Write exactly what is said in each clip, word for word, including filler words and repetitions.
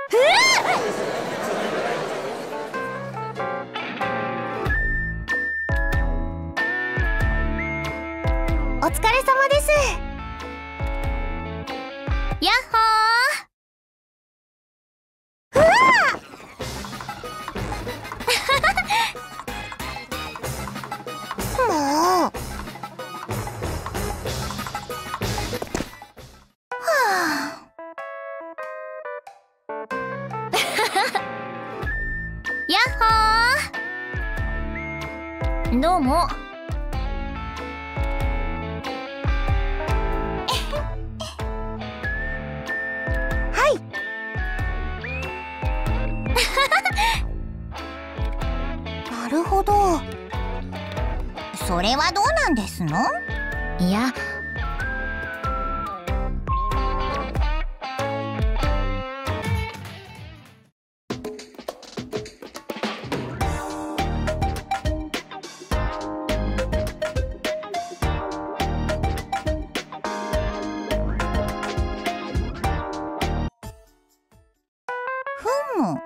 お疲れ様です。やっほー。うわもう。はあ。やっほー。どうも。なるほど。それはどうなんですの？いや。ふむ。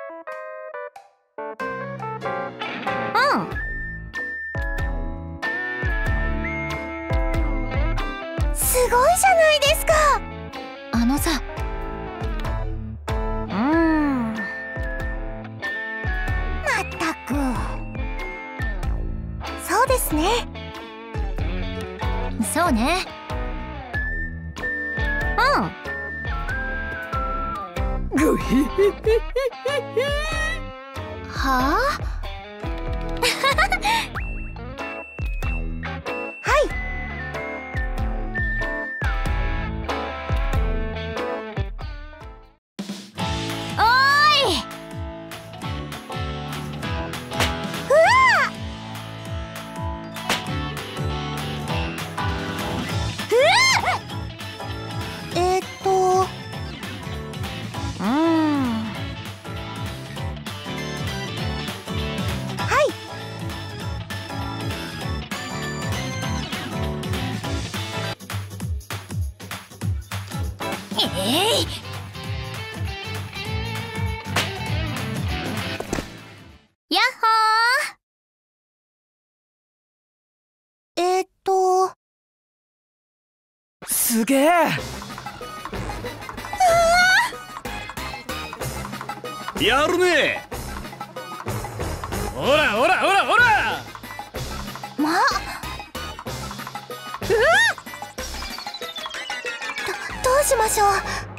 すごいじゃないですか。あのさ、うーん、まったく。そうですね。そうね。うん。ぐひひひひひ。はあ？えーっと、うーん。はい。ええい。やっほー。えーっと。 すげえ。やるね。ほらほらほらほら。 まあ。うわっ。ど、どうしましょう。